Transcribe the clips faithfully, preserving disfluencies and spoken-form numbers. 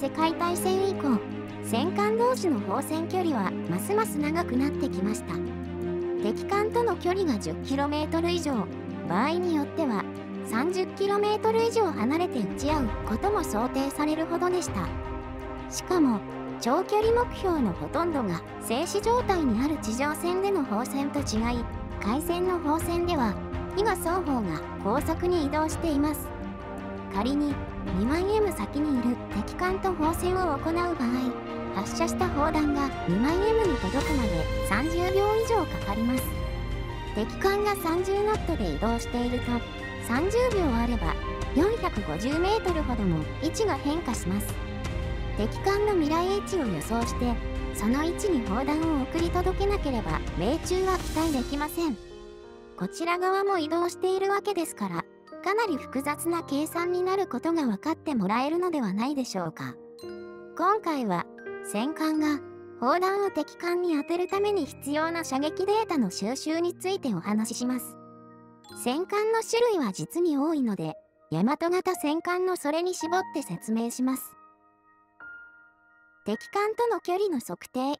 世界大戦以降、戦艦同士の砲戦距離はますます長くなってきました。敵艦との距離が じゅっキロメートル 以上、場合によっては さんじゅっキロメートル 以上離れて撃ち合うことも想定されるほどでした。しかも、長距離目標のほとんどが静止状態にある地上戦での砲戦と違い、海戦の砲戦では、火が双方が高速に移動しています。仮ににまんエム先にいる敵艦と砲戦を行う場合、発射した砲弾がにまんエムに届くまでさんじゅうびょう以上かかります。敵艦がさんじゅうノットで移動していると、さんじゅうびょうあればよんひゃくごじゅうメートルほども位置が変化します。敵艦の未来位置を予想して、その位置に砲弾を送り届けなければ命中は期待できません。こちら側も移動しているわけですから、かなり複雑な計算になることが分かってもらえるのではないでしょうか。今回は、戦艦が砲弾を敵艦に当てるために必要な射撃データの収集についてお話しします。戦艦の種類は実に多いので、大和型戦艦のそれに絞って説明します。敵艦との距離の測定。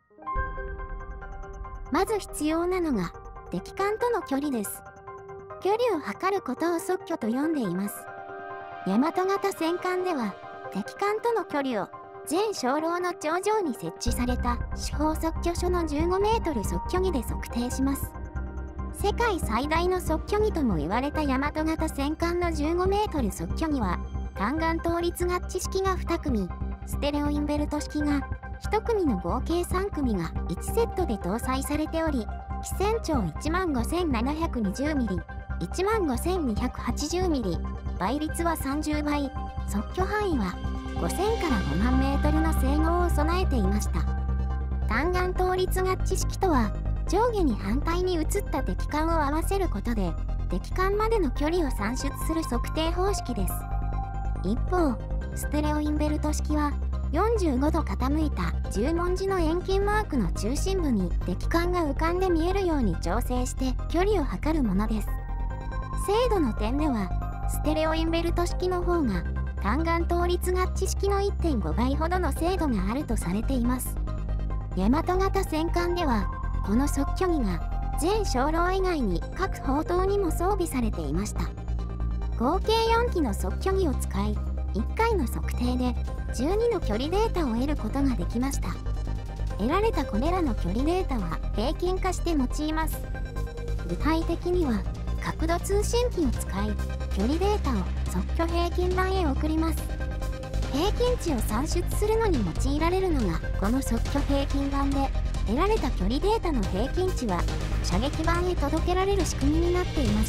まず必要なのが、敵艦との距離です。距離を測ることを測距と呼んでいます。大和型戦艦では、敵艦との距離を全鐘楼の頂上に設置された主砲測距所のじゅうごメートル測距儀で測定します。世界最大の測距儀とも言われた大和型戦艦のじゅうごメートル測距儀は、単眼倒立合致式がに組、ステレオインベルト式がいち組の合計さん組がいちセットで搭載されており、基線長 いちまんごせんななひゃくにじゅうミリ、いちまんごせんにひゃくはちじゅうミリ、倍率はさんじゅうばい、測距範囲はごせんからごまんメートルの性能を備えていました。単眼倒立合致式とは、上下に反対に移った敵艦を合わせることで、敵艦までの距離を算出する測定方式です。一方、ステレオインベルト式は、よんじゅうごど傾いた十文字の円形マークの中心部に敵艦が浮かんで見えるように調整して距離を測るものです。精度の点では、ステレオインベルト式の方が単眼倒立合致式の いってんごばいほどの精度があるとされています。大和型戦艦では、この測距儀が全鐘楼以外に各砲塔にも装備されていました。合計よん機の測距儀を使い、いっかいの測定でじゅうにの距離データを得ることができました。得られたこれらの距離データは平均化して用います。具体的には、角度通信機を使い、距離データを測距平均板へ送ります。平均値を算出するのに用いられるのがこの測距平均板で、得られた距離データの平均値は射撃板へ届けられる仕組みになっていました。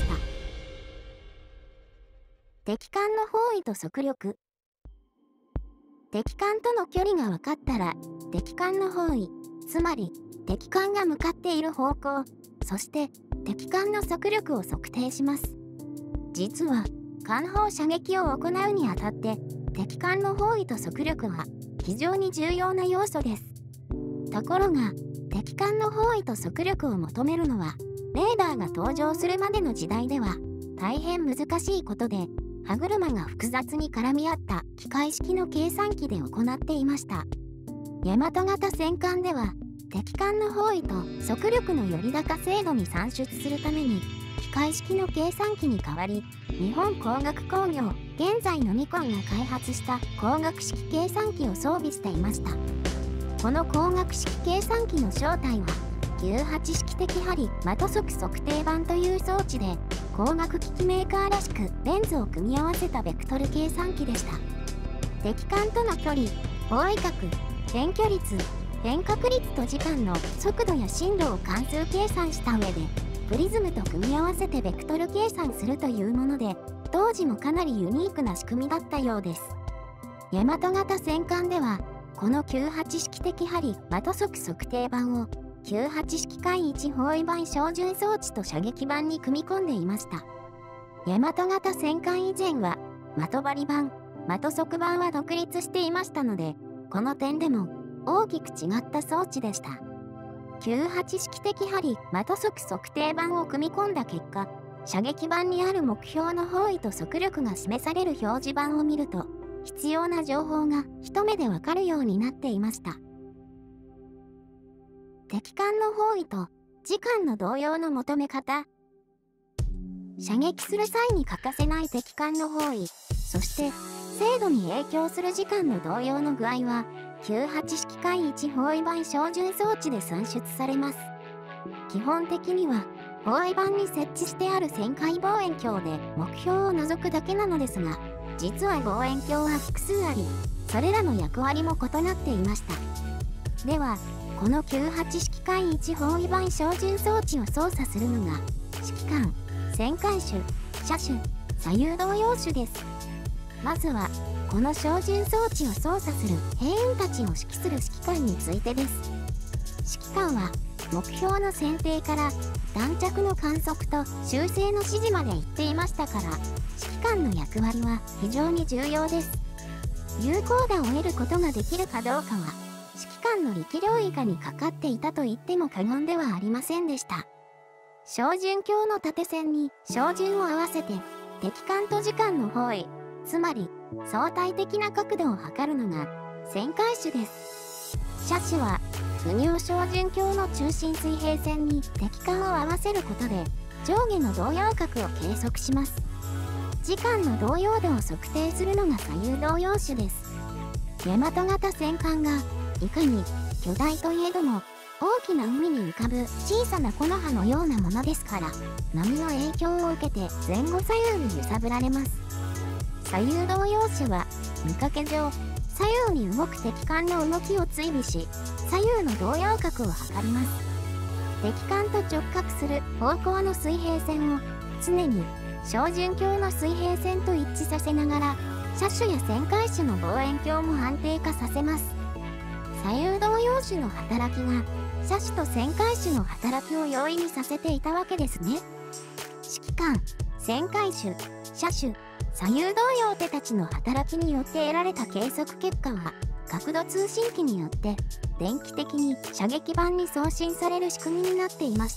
敵艦の方位と速力。敵艦との距離が分かったら、敵艦の方位、つまり敵艦が向かっている方向、そして敵艦の速力を測定します。実は、艦砲射撃を行うにあたって、敵艦の方位と速力は非常に重要な要素です。ところが、敵艦の方位と速力を求めるのは、レーダーが登場するまでの時代では大変難しいことで、歯車が複雑に絡み合った機械式の計算機で行っていました。大和型戦艦では、敵艦の方位と速力の寄高精度に算出するために、機械式の計算機に代わり、日本工学工業、現在のニコンが開発した光学式計算機を装備していました。この光学式計算機の正体は、きゅうはち式的針的速測定板という装置で、光学機器メーカーらしくレンズを組み合わせたベクトル計算機でした。敵艦との距離、方位角、点距率、変角率と時間の速度や進路を関数計算した上で、プリズムと組み合わせてベクトル計算するというもので、当時もかなりユニークな仕組みだったようです。大和型戦艦では、このきゅうはち式的針的速測定板をきゅうはち式簡易方位板標準装置と射撃板に組み込んでいました。大和型戦艦以前は、的針板、的速板は独立していましたので、この点でも大きく違った装置でした。きゅうはち式的針的速測定板を組み込んだ結果、射撃板にある目標の方位と速力が示される表示板を見ると、 必要な情報が一目でわかるようになっていました。敵艦の方位と時間の動揺の求め方。射撃する際に欠かせない敵艦の方位、そして精度に影響する時間の動揺の具合は、きゅうじゅうはち式海いち方位板照準装置で算出されます。基本的には、方位板に設置してある旋回望遠鏡で目標を覗くだけなのですが、実は望遠鏡は複数あり、それらの役割も異なっていました。では、このきゅうじゅうはち式海いち方位板照準装置を操作するのが、指揮官、旋回手、射手、左右動揺手です。まずは、この照準装置を操作する兵員たちを指揮する指揮官についてです。指揮官は、目標の選定から弾着の観測と修正の指示まで言っていましたから、指揮官の役割は非常に重要です。有効打を得ることができるかどうかは、指揮官の力量以下にかかっていたと言っても過言ではありませんでした。照準鏡の縦線に照準を合わせて、敵艦と時間の方位、つまり相対的な角度を測るのが旋回手です。射手は、不入照準鏡の中心水平線に敵艦を合わせることで、上下の動揺角を計測します。時間の動揺度を測定するのが左右動揺手です。大和型戦艦が、いかに巨大といえども、大きな海に浮かぶ小さな木の葉のようなものですから、波の影響を受けて前後左右に揺さぶられます。左右動揺手は、見かけ上、左右に動く敵艦の動きを追尾し、左右の動揺角を測ります。敵艦と直角する方向の水平線を常に照準鏡の水平線と一致させながら、射手や旋回手の望遠鏡も安定化させます。左右動揺手の働きが、射手と旋回手の働きを容易にさせていたわけですね。指揮官、旋回手、射手、左右動揺手たちの働きによって得られた計測結果は、角度通信機によって電気的に射撃板に送信される仕組みになっていました。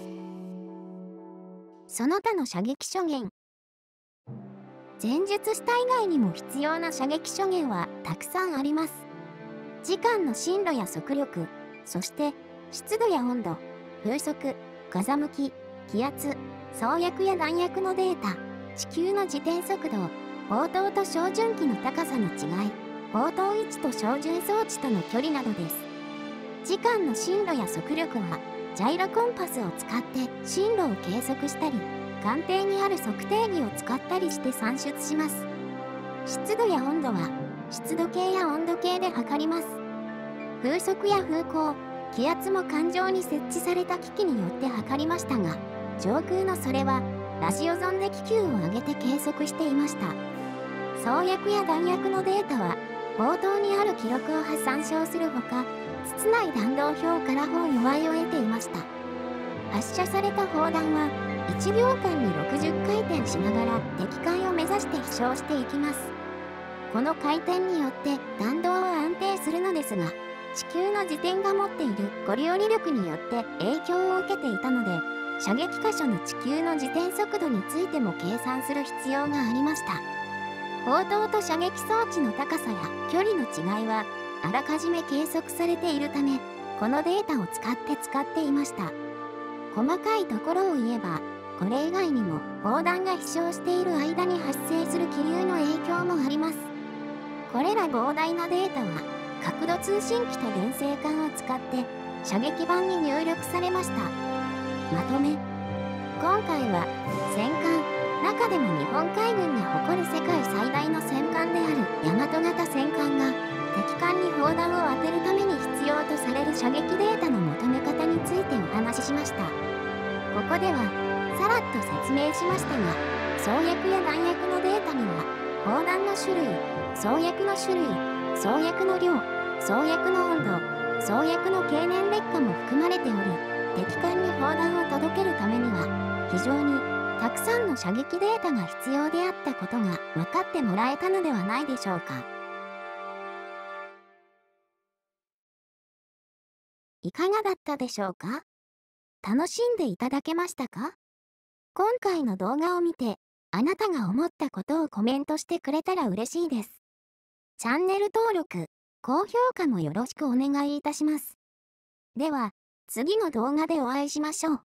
その他の射撃諸言。前述した以外にも必要な射撃諸言はたくさんあります。時間の進路や速力、そして湿度や温度、風速、風向き、気圧、創薬や弾薬のデータ、地球の自転速度、砲塔と照準器の高さの違い、砲塔位置と照準装置との距離などです。時間の進路や速力は、ジャイロコンパスを使って進路を計測したり、艦艇にある測定儀を使ったりして算出します。湿度や温度は、湿度計や温度計で測ります。風速や風向、気圧も艦上に設置された機器によって測りましたが、上空のそれは、ラジオゾンで気球を上げて計測していました。創薬や弾薬のデータは、砲塔にある記録を参照するほか、筒内弾道表から本弱いを得ていました。発射された砲弾は、いちびょうかんにろくじゅっかい転しながら敵艦を目指して飛翔していきます。この回転によって弾道は安定するのですが、地球の自転が持っているゴリオリ力によって影響を受けていたので、射撃箇所の地球の自転速度についても計算する必要がありました。砲塔と射撃装置の高さや距離の違いはあらかじめ計測されているため、このデータを使って使っていました。細かいところを言えば、これ以外にも砲弾が飛翔している間に発生する気流の影響もあります。これら膨大なデータは角度通信機と電星管を使って射撃板に入力されました。まとめ。今回は戦艦、中でも日本海軍が誇る世界最大の戦艦である大和型戦艦が敵艦に砲弾を当てるために必要とされる射撃データの求め方についてお話ししました。ここではさらっと説明しましたが、創薬や弾薬のデータには砲弾の種類、創薬の種類、創薬の量、創薬の温度、創薬の経年劣化も含まれており、敵艦に砲弾を届けるためには非常にたくさんの射撃データが必要であったことが分かってもらえたのではないでしょうか。いかがだったでしょうか？楽しんでいただけましたか？今回の動画を見て、あなたが思ったことをコメントしてくれたら嬉しいです。 チャンネル登録、高評価もよろしくお願いいたします。では、次の動画でお会いしましょう。